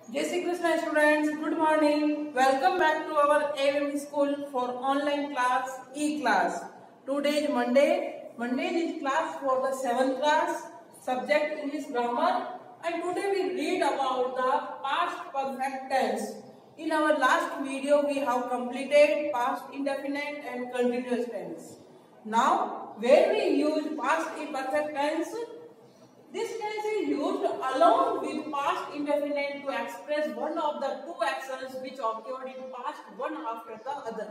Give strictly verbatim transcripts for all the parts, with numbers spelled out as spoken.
Jai Shri Krishna students, good morning. Welcome back to our A V M school for online class, e-class. Today is Monday. Monday is class for the seventh class, subject English grammar, and today we read about the past perfect tense. In our last video, we have completed past indefinite and continuous tense. Now, where we use past imperfect tense, this tense is used along with past indefinite to express one of the two actions which occurred in past one after the other.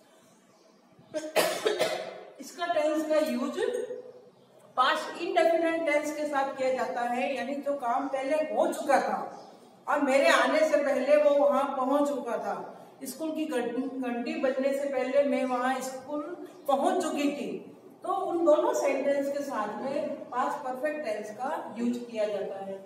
इसका tense का use past indefinite tense के साथ किया जाता है, यानी जो काम पहले हो चुका था और मेरे आने से पहले वो वहां पहुंच चुका था। स्कूल की घंटी बजने से पहले मैं वहां स्कूल पहुंच चुकी थी, तो उन दोनों सेंटेंस के साथ में पास्ट परफेक्ट टेंस का यूज किया जाता है।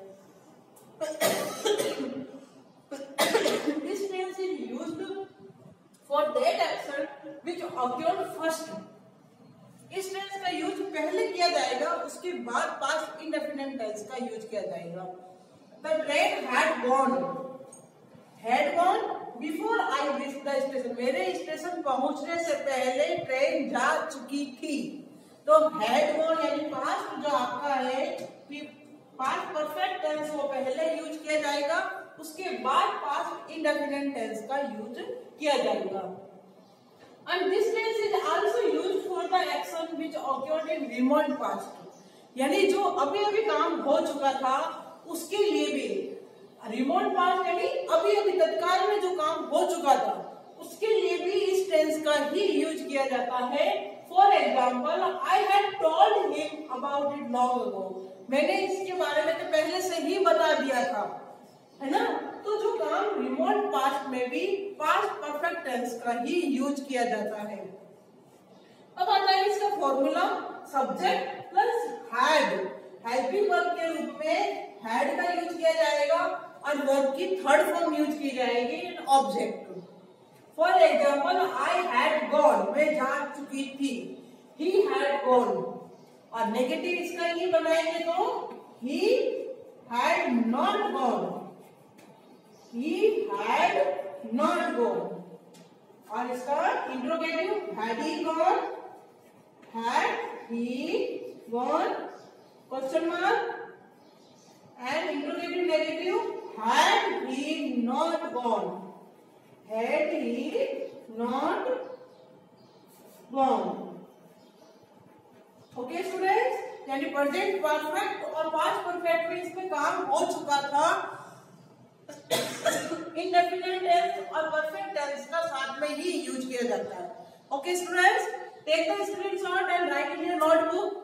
This tense is used for that action which occurred first. इस टेंस का यूज पहले किया जाएगा, उसके बाद पास्ट इंडेफिनिट टेंस का यूज किया जाएगा। The train had gone, had gone before I reached the station. मेरे स्टेशन पहुंचने से पहले ट्रेन जा चुकी थी। तो हैड गॉन यानी पास्ट जो आपका है, पास्ट परफेक्ट टेंस वो पहले यूज किया जाएगा, उसके बाद पास्ट इंडेफिनिट टेंस का यूज किया जाएगा। And this tense is also used for the action which occurred in remote past, यानी जो अभी अभी काम हो चुका था उसके लिए भी। रिमोट पास्ट यानी अभी अभी तत्काल में जो काम हो चुका था उसके लिए भी इस टेंस का ही यूज किया जाता है। For example, I had told him about it long ago. मैंने इसके बारे में तो पहले से ही बता दिया था, है ना। तो जो काम रिमोट पास्ट में भी पास्ट परफेक्ट टेंस का ही यूज किया जाता है। अब आता है इसका formula, subject plus had. Helping verb के रूप में हैड का यूज किया जाएगा और वर्ब की थर्ड फॉर्म यूज की जाएगी in object. For example, I had gone, मैं जा चुकी थी। ही हैड गॉन, और नेगेटिव इसका ही बनाएंगे तो he had not gone, he had not gone. और इसका interrogative, had he gone, had he gone, question mark, and interrogative negative, had he not gone, had he not gone। Okay students, यानी present perfect और past perfect में इसमें काम हो चुका था। इंडेफिनिट टेंस और परफेक्ट टेंस का साथ में ही यूज किया जाता है। Okay students, take the screenshot and write in your notebook.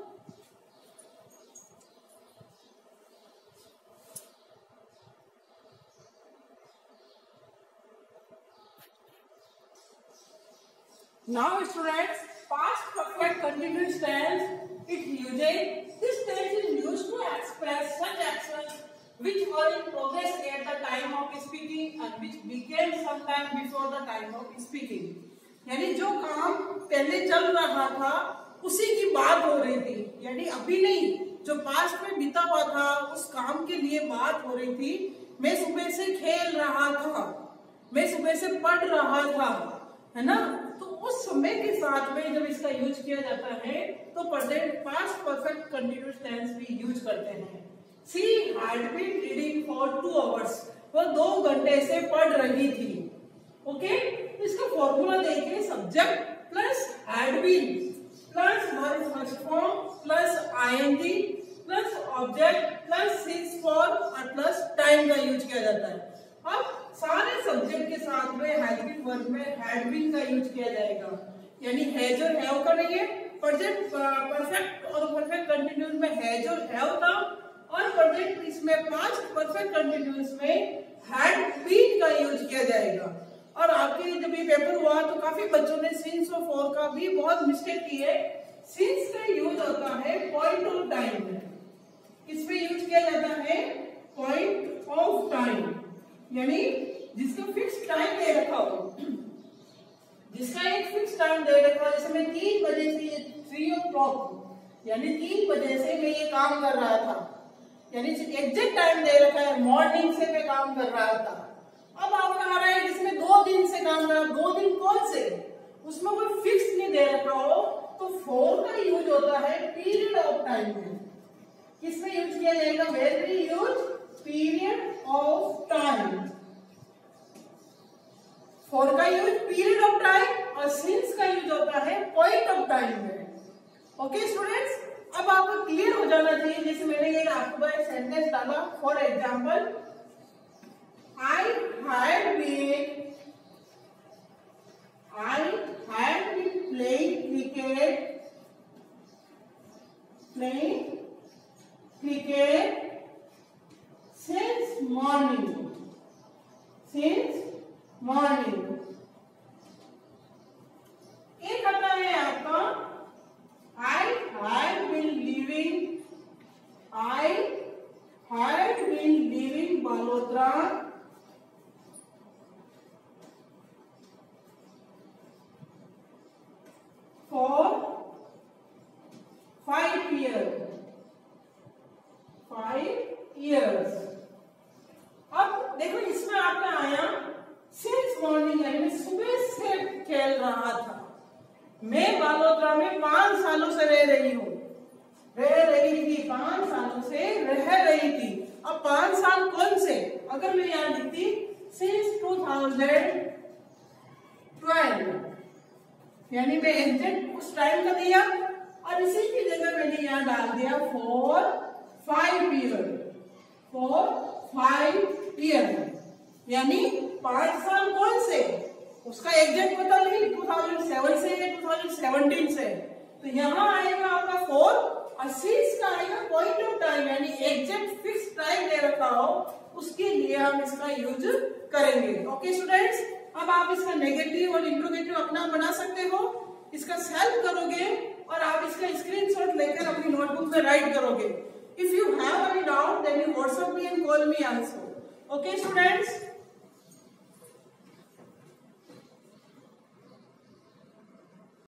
Now students, past perfect continuous tense, it uses, this tense is used to express such actions which were in progress at the time of speaking and which began sometime before the time of speaking। यानी जो काम पहले चल रहा था उसी की बात हो रही थी, यानी अभी नहीं, जो पास्ट में बीता हुआ था उस काम के लिए बात हो रही थी। मैं सुबह से खेल रहा था, मैं सुबह से पढ़ रहा था, है ना। तो उस समय के साथ में जब इसका यूज किया जाता है तो present past perfect continuous tense भी यूज करते हैं। She had been reading for two hours, वो दो घंटे से पढ़ रही थी। ओके, इसका फॉर्मूला देखिए, subject plus had been plus verb first form plus ING plus object plus since for और प्लस टाइम का यूज किया जाता है। अब सारे सब्जेक्ट के साथ में हैड बीन वर्ब में हैड बीन का यूज किया जाएगा, यानी हैज और हैव का नहीं है। प्रेजेंट परफेक्ट और परफेक्ट कंटीन्यूअस में हैज और हैव था, और प्रेजेंट इसमें पास्ट परफेक्ट कंटीन्यूअस में हैड बीन का यूज किया जाएगा। और आपके जब ये पेपर हुआ तो काफी बच्चों ने सिंस और फॉर का भी बहुत मिस्टेक की है। सिंस का यूज होता है पॉइंट ऑफ टाइम में, इसमें यूज किया जाता है पॉइंट ऑफ टाइम, यानी जिसका फिक्स टाइम दे रखा हो, जिसका एक फिक्स टाइम दे रखा हो। जैसे मैं तीन बजे से थ्री ओ क्लॉक, यानी तीन बजे से मैं ये काम कर रहा था, यानी एग्जैक्ट टाइम दे रखा है, मॉर्निंग से मैं काम कर रहा था। अब आपका आ रहा है जिसमें दो दिन से काम कर रहा है, दो दिन कौन से, उसमें कोई फिक्स नहीं दे रखा हो, तो फोर का यूज होता है पीरियड ऑफ टाइम में। किसमें यूज किया जाएगा, where we use period of time. For का यूज पीरियड ऑफ टाइम और सिंस का यूज होता है पॉइंट ऑफ टाइम में। ओके स्टूडेंट्स, अब आपको क्लियर हो जाना चाहिए। जैसे मैंने ये आपको एक सेंटेंस डाला, for example, I had been I had been playing cricket, playing cricket since morning, since morning. एक आता है आपका I had been living, I had been living Balodra for five years, five years. अब देखो इसमें आपका आया सिंस मॉर्निंग, यानी सुबह से खेल रहा था। मैं बालोद्रा में पांच सालों से रह रही हूँ, रह रही थी, पांच सालों से रह रही थी। अब पांच साल कौन से, अगर मैं यहाँ लिखती सिंस टू थाउजेंड ट्वेल्व, यानी मैं एग्जैक्ट उस टाइम का दिया और इसी की जगह मैंने यहाँ डाल दिया for five year, for five year, यानी पांच साल कौन से, उसका एग्जैक्ट पता नहीं टू थाउजेंड सेवन से या टू थाउजेंड सेवनटीन से, तो यहाँ आएगा आपका फोर और सिंस का आएगा पॉइंट ऑफ टाइम, यानी एग्जैक्ट फिक्स टाइम दे रखा हो, उसके लिए हम इसका यूज करेंगे। ओके स्टूडेंट्स, अब आप इसका नेगेटिव और इंट्रोगेटिव अपना बना सकते हो, इसका सॉल्व करोगे और आप इसका स्क्रीनशॉट लेकर अपनी नोटबुक में राइट करोगे। If you have any doubt then you WhatsApp me and call me also. Okay students.